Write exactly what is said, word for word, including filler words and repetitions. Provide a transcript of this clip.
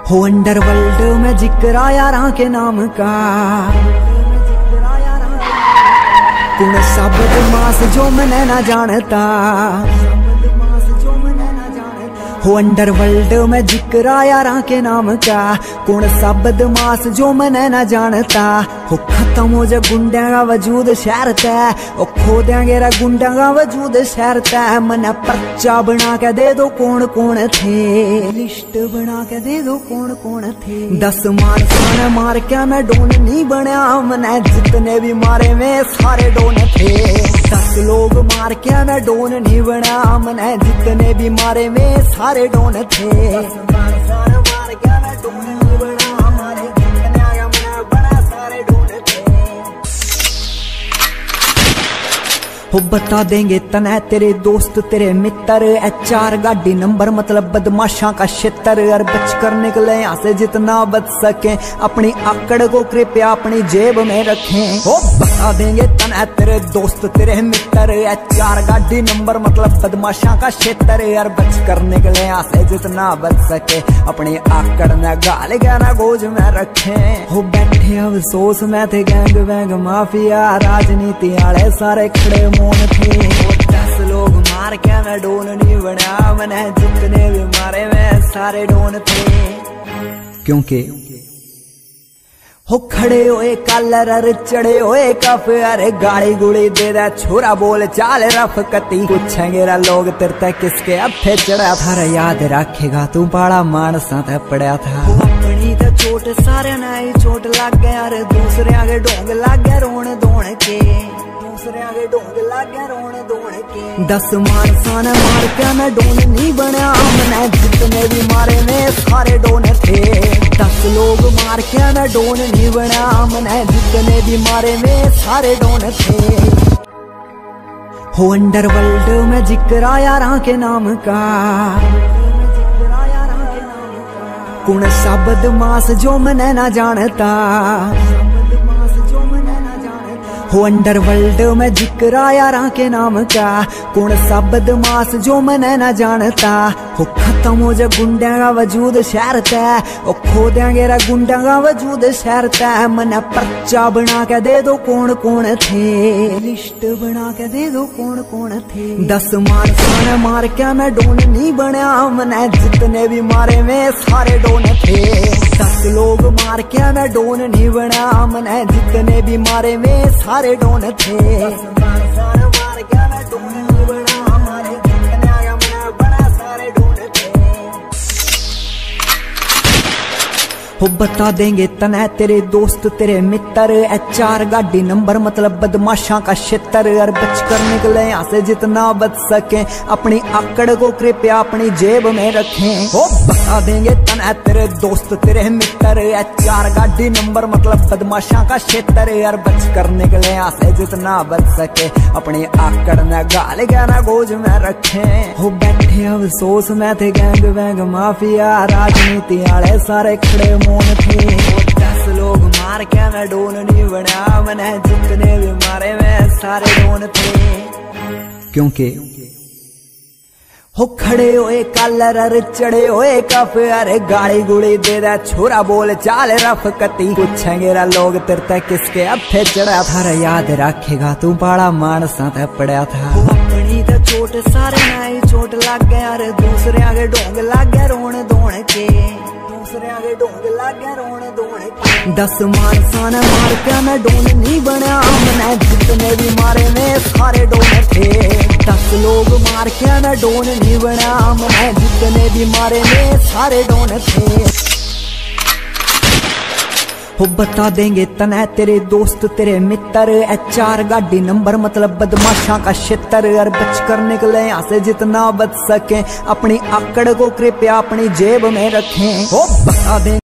हो अंडरवर्ल्ड में जिक्र यारां के नाम का, कुण सब मास जो मैंने ना जानता। हो अंडरवर्ल्ड में जिक्र यारां के नाम का, कुण सब बदमाश जो मैंने ना जानता। हो खत्म हो जा गुंडा का वजूद शहर तय, ओ खो देंगे रा गुंडा का वजूद शहर तय। मने पर्चा बना के दे दो कौन कौन थे, लिस्ट बना के दे दो कौन कौन थे। दस मार खाने मार के मैं डोन नहीं बनया, मने जितने भी मारे में सारे डोन थे। दस लोग मार के मैं डोन नहीं बना, मने जितने भी मारे में सारे डोन थे। दस मार खाने मार के मैं डोन नहीं बना, हमारे जितने आया मने बना सारे डोन थे। हो बता देंगे तने तेरे दोस्त तेरे मित्र, एच आर गाड़ी नंबर मतलब बदमाशा का क्षेत्र। और बच कर निकले यहाँ से जितना बच सके, अपनी आकड़ को कृपया अपनी जेब में रखें। हो बता देंगे तने तेरे दोस्त तेरे मित्र, एच आर गाड़ी नंबर मतलब बदमाशा का क्षेत्र। और बच कर निकले यहाँ से जितना बच सके, अपनी आकड़ में गाल गाना गोज में रखें। हो बैठे अफसोस में थे गैंग वैंग माफिया, राजनीति वाले सारे खड़े मोन थे। दस लोग मार के मैं डोन नहीं बना, मैंने जितने भी मारे मैं सारे डोन थे। क्योंकि हो खड़े होए कलर अरे चढ़े होए कफ, अरे गाड़ी गुड़ी दे दे छोरा बोल चाल रफ कती। पूछेंगे रा लोग तेरे किसके अथे चढ़ा था, रे याद रखेगा तू बड़ा मानसा ते पड़ा था। अपनी तो चोट सारे नाई चोट लग गया, अरे दूसरे आगे डोंग लग गया रोन दोण के, दूसरे आगे डोंग लग गया रोन दोण के। दस मानसा ने मार के मैं डोन नहीं बना, मैंने जितने भी मारे में सारे डोन थे। दस लोग मार के मैं डोन नहीं बना, मैंने जितने भी मारे में सारे डोन थे। हो अंडरवर्ल्ड में जिक्र यारां के नाम का, कुण सब बदमाश जो मैंने ना जानता। हो अंडरवर्ल्ड में जिक्र यारां के नाम का, कुण सब बदमाश जो मैंने ना जानता। हो खत्म हो जा गुंडा का वजूद शहर तय, ओ खो देंगे रा गुंडा का वजूद शहर तय। मने पर्चा बना के दे दो कौन कौन थे, लिस्ट बना के दे दो कौन कौन थे। दस मार खाने मार के मैं डोन नहीं बना, मने जितने भी मारे में सारे डोन थे। दस लोग मार के मैं डोन नहीं बना, मने जितने भी मारे में सारे डोन थे। दस मार खाने मार के मैं डोन नहीं बना, हमारे जितने आया मने बना सारे डोन थे। हो बता देंगे तने तेरे दोस्त तेरे मित्र, एच आर गाड़ी नंबर मतलब बदमाशा का क्षेत्र। और बच कर निकले यहाँ से जितना बच सके, अपनी आकड़ को कृपया अपनी जेब में रखें। हो बता देंगे तने तेरे दोस्त तेरे मित्र, एच आर गाड़ी नंबर मतलब बदमाशा का क्षेत्र। और बच कर निकले यहाँ से जितना बच सके, अपनी आकड़ में गाल गाना गोज में रखें। हो बैठे अफसोस में थे गैंग वैंग माफिया, राजनीति वाले सारे खड़े मोन थे। दस लोग मार के मैं डोन नहीं बना, मैंने जितने भी मारे मैं सारे डोन थे। क्योंकि हो खड़े होए कलर अरे चढ़े होए कफ, अरे गाड़ी गुड़ी दे दे छोरा बोल चाल रफ कती। पूछेंगे रा लोग तेरे किसके अथे चढ़ा था, रे याद रखेगा तू बड़ा मानसा ते पड़ा था। अपनी तो चोट सारे नाई चोट लग गया, अरे दूसरे आगे डोंग लग गया रोन दोण के, दूसरे आगे डोंग लग गया रोन दोण के। दस मानसा ने मार के मैं डोन नहीं बना, मैंने जितने भी मारे में सारे डोन थे। दस लोग मार के मैं डोन नहीं बना, मैंने जितने भी मारे में सारे डोन थे। हो बता देंगे तने तेरे दोस्त तेरे मित्र, एच आर गाड़ी नंबर मतलब बदमाशा का क्षेत्र। और बच कर निकले यहाँ से जितना बच सके, अपनी आकड़ को कृपया अपनी जेब में रखें। हो बता देंगे